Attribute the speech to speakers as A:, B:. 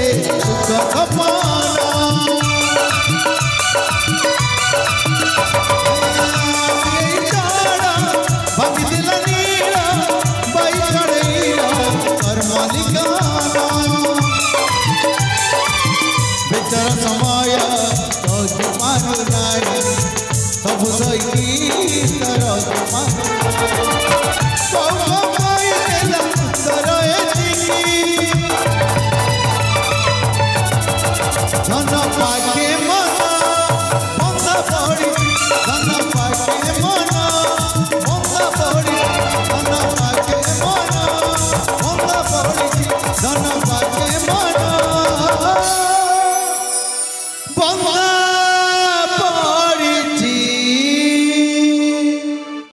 A: सुख कपाना भंगी दिल नीरा बाई चढ़ीरा कर मालिकाना बेचारा समय तो मारू नाई सब सही तरह धन पाके मना बंदा पड़ी धन पाके